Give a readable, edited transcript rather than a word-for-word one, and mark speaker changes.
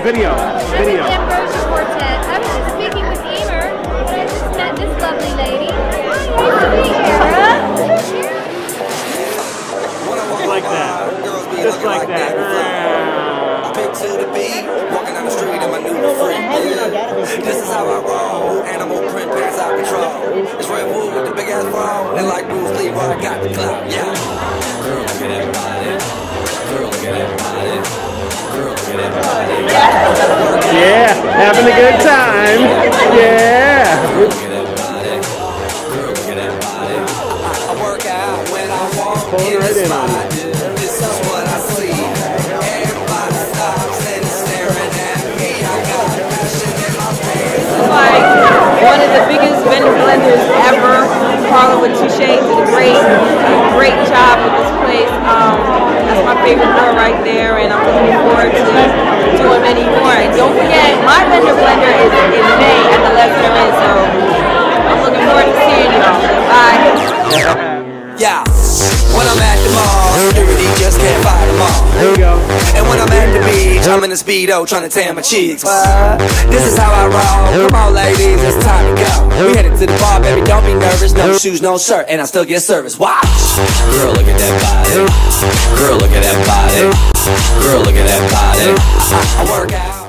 Speaker 1: Video.
Speaker 2: I'm in the Ambrosia Quartet. I was just speaking with Emer, and I just met this lovely lady. Hi, nice to meet you, Era.
Speaker 1: Just like that. Just like that.
Speaker 3: To the beat, walking down the street in my new freak. This is how I roll. Animal print pants out control. It's Red Bull with the big ass phone. And like Bruce Lee, I got the clout. Yeah. Girl, look at that body. Girl, look at that body. Girl, look at that body.
Speaker 1: Yeah, having a good time. Yeah.
Speaker 3: Girl, look at that body. Girl, look at that body. I work out when I walk in the spot. This is what I see. Everybody stops and staring at me. I got passion in my face.
Speaker 4: Like one of the biggest vendor blenders ever. Carla with Touche did a great job with this place. That's my favorite girl right there, and I'm looking forward to doing many more. And don't forget, my vendor blender is in May at the Les Perez, so I'm looking forward to seeing y'all. Bye.
Speaker 3: Yeah, when I'm at the mall, security just can't fight them all.
Speaker 1: There you go.
Speaker 3: And when I'm at the beach, I'm in a Speedo trying to tan my cheeks. This is how I roll. Come on, ladies, it's time to go. We headed to the bar, baby, don't be nervous. No shoes, no shirt, and I still get service. Watch. Girl, look at that body. Girl, look at that body. Girl, look at that body. I work out.